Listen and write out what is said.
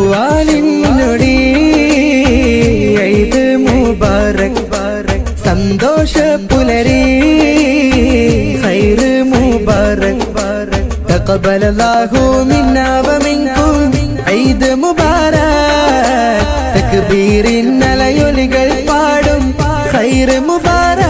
ശവ്വാലിനൊടി ഈദ് മുബാരക് സന്തോഷ പുലരി ഖൈർ മുബാരക് തഖബ്ബലല്ലാഹു മിന്നാ വമിൻകും ഈദ് മുബാരക് തക്ബീരിൻ അലയൊലികൾ പാടും ഖൈർ മുബാരക്